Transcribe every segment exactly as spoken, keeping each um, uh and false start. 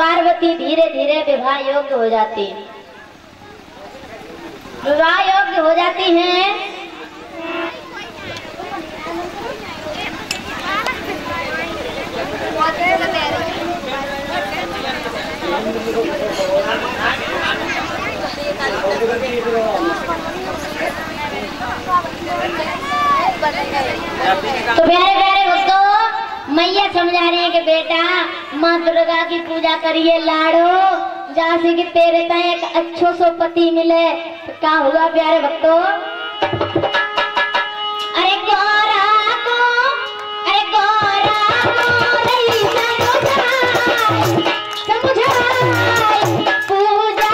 पार्वती धीरे धीरे विवाह योग्य हो जाती विवाह योग्य हो जाती हैं। तो प्यारे प्यारे भक्तों, मैया समझा रही है कि बेटा माँ दुर्गा की पूजा करिए लाड़ो, जहाँ से कि तेरे तय एक अच्छो सो पति मिले। तो क्या हुआ प्यारे भक्तों? अरे गौरा को, अरे गौरा को नहीं समझाई, समझाई पूजा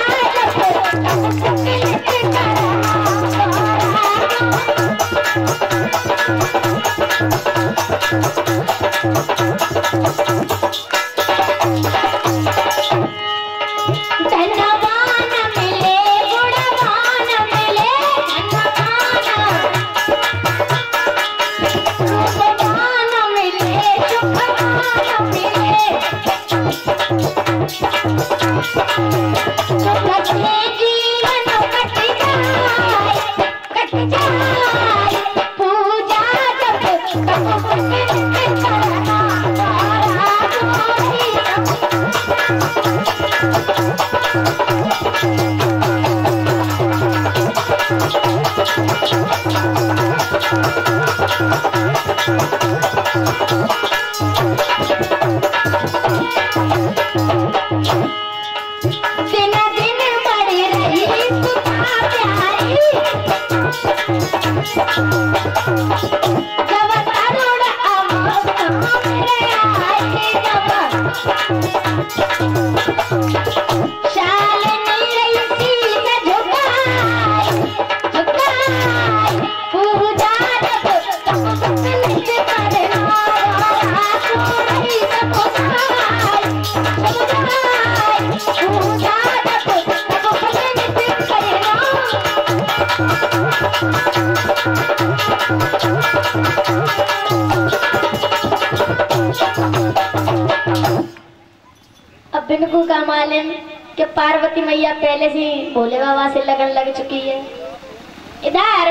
बिनको का मालूम कि पार्वती मैया पहले से भोले बाबा से लगन लग चुकी है। इधर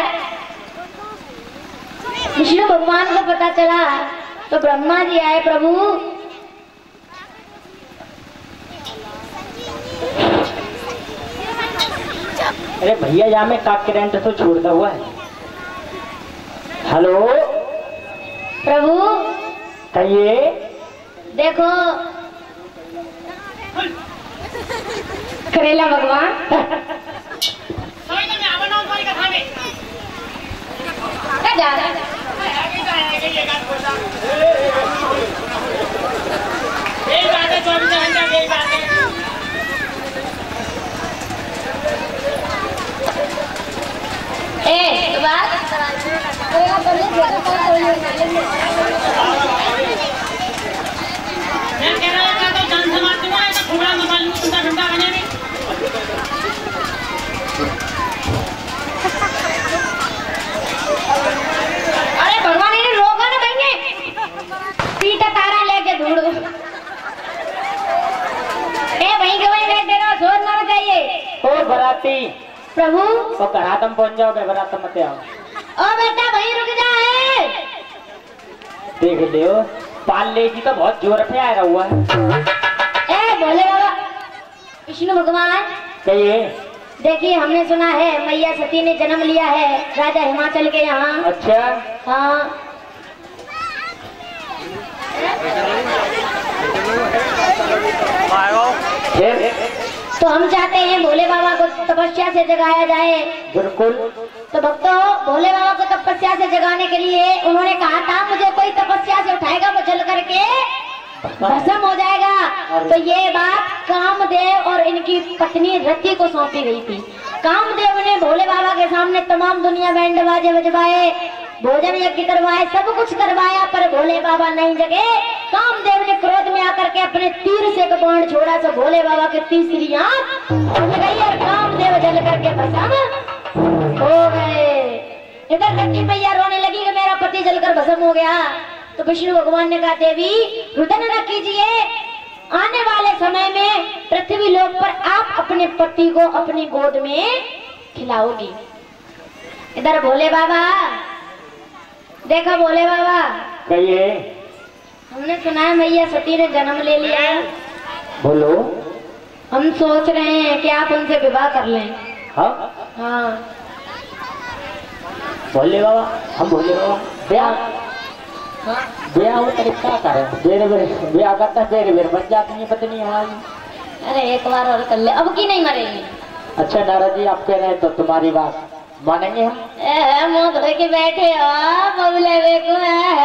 विष्णु भगवान को पता चला तो ब्रह्मा जी आए, प्रभु अरे भैया यहाँ में का करंट तो छोड़ता हुआ है। हेलो प्रभु कहिए। देखो करेला भगवान क्या जा रहा है? ए तो बात अरे भगवान इन्हें रोका ना कहीं पीटा तारा लेके ढूंढ ए वहीं के वहीं रह देना, जोर ना चाहिए। ओ बराती प्रभु तो कहा तुम पहुंच जाओ, बरात मत आओ। ओ बेटा वहीं रुक जा है। देख लियो पाले जी तो बहुत जोर पे आ रहा हुआ है। ए भोले बाबा विष्णु भगवान कहिए। देखिए हमने सुना है मैया सती ने जन्म लिया है राजा हिमाचल के यहाँ। अच्छा हाँ तो हम चाहते हैं भोले बाबा को तपस्या से जगाया जाए। बिल्कुल। तो भक्तों भोले बाबा को तपस्या से जगाने के लिए उन्होंने कहा था मुझे कोई तपस्या से उठाएगा वो जल करके भस्म हो जाएगा। तो ये बात कामदेव और इनकी पत्नी रति को सौंपी गई थी। कामदेव ने भोले बाबा के सामने तमाम दुनिया बैंड बाजे बजवाए, भोजन यज्ञ करवाए, सब कुछ करवाया, पर भोले बाबा नहीं जगे। कामदेव ने क्रोध में आकर के अपने तीर से एक बाण छोड़ा तो भोले बाबा के तीसरी आंख खुल गई और कामदेव जल करके भस्म हो गए। इधर लक्ष्मी मैया रोने लगी कि मेरा पति जलकर भस्म हो गया। तो विष्णु भगवान ने कहा देवी रुदन न कीजिए, आने वाले समय में पृथ्वी लोक पर आप अपने पति को अपनी गोद में खिलाओगी। इधर भोले बाबा, देखो भोले बाबा, कहिए। हमने सुना है मैया सती ने जन्म ले लिया। बोलो। हम सोच रहे हैं कि आप उनसे विवाह कर लें। हाँ हाँ भोले बाबा, हम भोले बाबा ब्याह ब्याह हो तो क्या करें, बेरे बेरे ब्याह करता है, बेरे बेरे बन जाती है पत्नी हमारी। अरे एक बार और कर ले, अब की नहीं मरेगी। अच्छा नारद जी, आप कह रहे हैं तो तुम्हारी बात मानेंगे हम। ए, मुंह धो के बैठे हो बबले बेकू।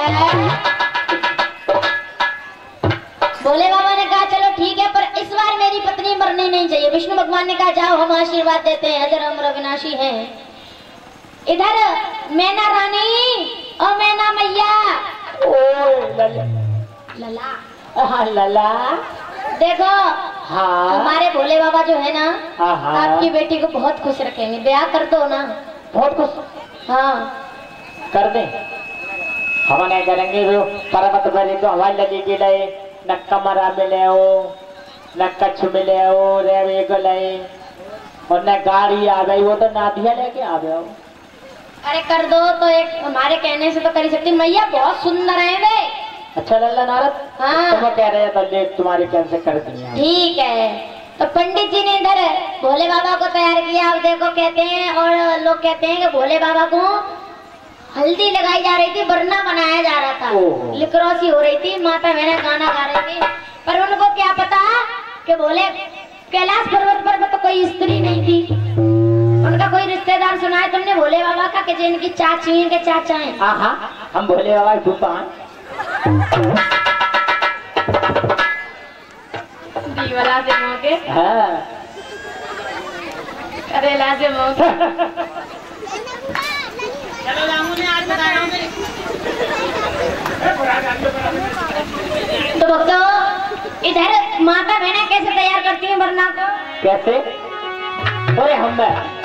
भोले बाबा ने कहा चलो ठीक है, पर इस बार मेरी पत्नी मरनी नहीं चाहिए। विष्णु भगवान ने कहा जाओ, हम आशीर्वाद देते हैं, अजर अमर अविनाशी हैं। इधर मैना रानी और मैना मैया। ओ लला लला हाँ लला, देखो हाँ हमारे भोले बाबा जो है ना, हाँ हाँ आपकी बेटी को बहुत खुश रखेंगे। ब्याह कर दो ना। बहुत कुछ हाँ कर दें, हम नहीं करेंगे। जो पर्वत भरी तो हवाई लगी गई, न कमरा मिले हो, न कच्छ मिले हो, रेवे गए और न गाड़ी आ गई, वो तो नादिया लेके आ गए हो। अरे कर दो तो, एक हमारे कहने से तो कर ही सकती। मैया बहुत सुंदर है वे। अच्छा लल्ला नारद, हाँ तुम कह रहे हैं तो ले तुम्हारी कैंसिल कर दी है। ठीक है, तो पंडित जी ने इधर भोले बाबा को तैयार किया। अब देखो कहते हैं और लोग कहते हैं कि भोले बाबा को हल्दी लगाई जा रही थी, बरना बनाया जा रहा था, लिक्रोसी हो रही थी, माता बहना गाना गा रही थी। पर उनको क्या पता कि भोले कैलाश पर्वत पर तो कोई स्त्री नहीं थी, उनका कोई रिश्तेदार। सुना है तुमने भोले बाबा का कि जिनकी चाची इनके चाचा हैं। हाँ हाँ, हम भोले बाबा की फूफा हैं। दीवाला से मौके, हाँ करेला से मौके। तो भक्तों, इधर माता बहना कैसे तैयार करती है वरना को? कैसे? अरे हम